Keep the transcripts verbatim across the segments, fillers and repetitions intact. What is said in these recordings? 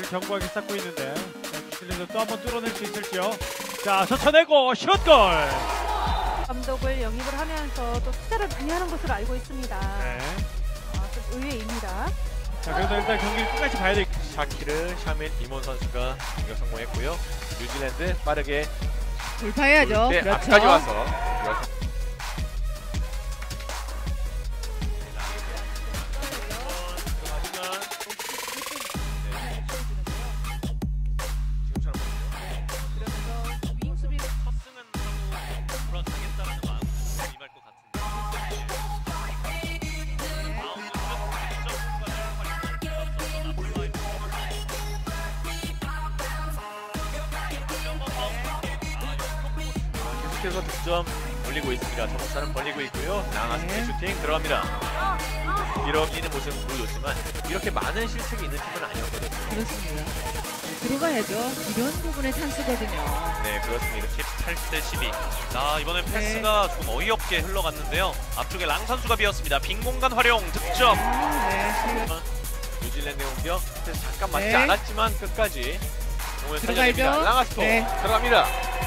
견고하게 쌓고 있는데 뉴질랜드 또 한번 뚫어낼 수 있을지요. 자, 젖혀내고 슛골. 감독을 영입을 하면서 또 투자를 많이 하는 것으로 알고 있습니다. 네. 아, 좀 의외입니다. 자, 그래도 일단 경기를 끝까지 봐야 돼. 샤키르, 샤밀, 이몬 선수가 공격 성공했고요. 뉴질랜드 빠르게 돌파해야죠. 네, 그렇죠. 앞까지 와서 계속해서 득점 올리고 있습니다. 점수차는 벌리고 있고요. 랑아스의 슈팅 들어갑니다. 이러기는 모습 보여줬지만 이렇게 많은 실책이 있는 팀은 아니었거든요. 그렇습니다. 들어가야죠. 이런 부분의 찬스거든요. 네, 그렇습니다. 십팔 대 십이. 자, 이번엔 패스가 네. 조금 어이없게 흘러갔는데요. 앞쪽에 랑 선수가 비었습니다. 빈 공간 활용 득점. 아, 네. 뉴질랜드 공격 패스 잠깐 맞지 네. 않았지만 끝까지 공을 들어가야죠. 살려냅니다. 랑아스토 네. 들어갑니다.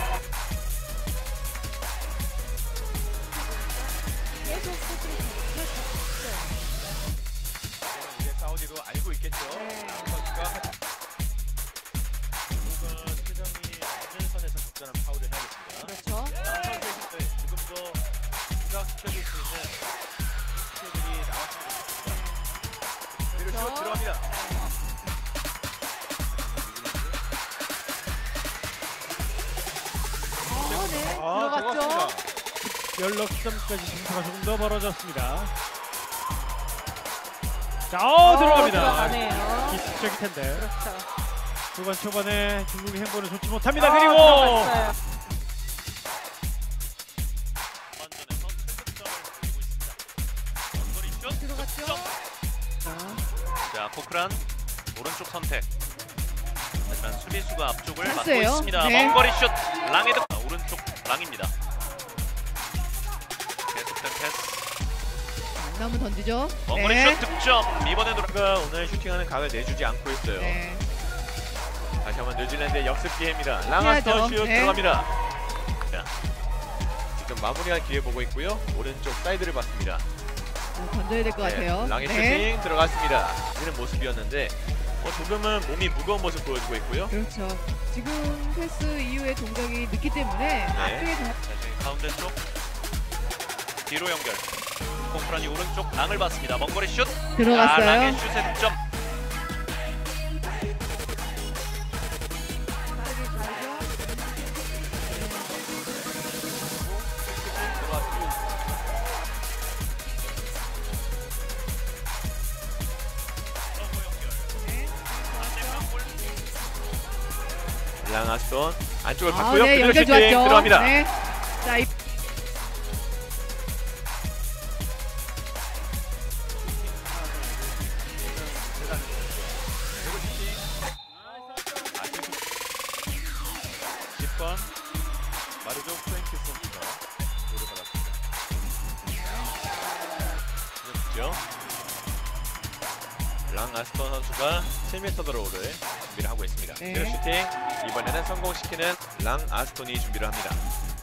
이제 사우디도 알고 있겠죠. 랑 선수가 결국은 표정이 낮은 선에서 적절한 파울을 해야겠습니다. 그렇죠. 랑 선수의 힘을 조금 더 부각시켜줄 수 있는 스킬들이 나왔으면 좋겠습니다. 그리고 슛 들어갑니다. 어, 네. 아, 들어갔죠. 열넉 점까지 점수가 조금 더 벌어졌습니다. 자, 어, 들어갑니다. 들어가네요. 기습적일 텐데. 그렇죠. 후반 초반에 중국의 행보는 좋지 못합니다. 아, 그리고 들어갔어요. 완전에서 득점을 올리고 있습니다. 원거리 슛. 들어갔죠. 자, 자, 코크란 오른쪽 선택. 하지만 수비수가 앞쪽을 막고 찬스예요. 있습니다. 네. 먼거리 슛. 랑의 득. 오른쪽 랑입니다. 계속된 패스. 안 나오면 던지죠. 먼거리 네. 슛 득점. 이번에 돌아. 가 오늘 슈팅하는 각을 내주지 않고 있어요. 네. 다시 한번 뉴질랜드의 역습 기회입니다. 랑아스터 해야죠. 슛 네. 들어갑니다. 자, 직접 마무리할 기회 보고 있고요. 오른쪽 사이드를 봤습니다. 어, 던져야 될 것 같아요. 랑의 네. 슈팅 들어갔습니다. 이는 모습이었는데 어, 조금은 몸이 무거운 모습 보여주고 있고요. 그렇죠. 지금 패스 이후에 동작이 늦기 때문에 앞쪽에 다 자, 지금 가운데 쪽 뒤로 연결. 코크란이 오른쪽 랑을 봤습니다. 먼거리 슛. 들어갔어요. 아, 랑의 슛에 득점. 빠르게 가죠. 네. 랑아스톤 안쪽을 아, 봤고요. 네, 그대로 연결 슈팅 좋았죠. 들어갑니다. 네. 자, 이 십 번 마르조 프랭키 선수가 골을 받았습니다. 그렇죠. 랑아스톤 선수가 칠 미터 드로우를 준비를 하고 있습니다. 네. 그대로 슈팅 이번에는 성공시키는 랑아스톤이 준비를 합니다.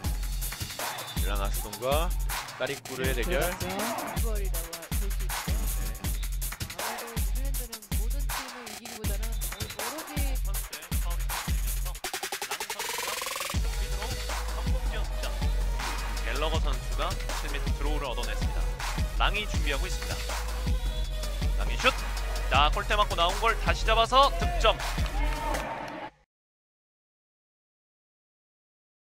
랑아스톤과 까리꾸르의 대결. 들어갔죠. 이거리라고 볼 수 있죠. 아무래도 뉴질랜드는 모든 팀을 이기기보다는 오로지 선수의 파울이 터지면서 랑 선수가 스피드로 성공 뛰었습니다. 갤러거 선수가 칠 미터 드로우를 얻어냈습니다. 랑이 준비하고 있습니다. 랑이 슛! 자, 골대 맞고 나온 걸 다시 잡아서 득점!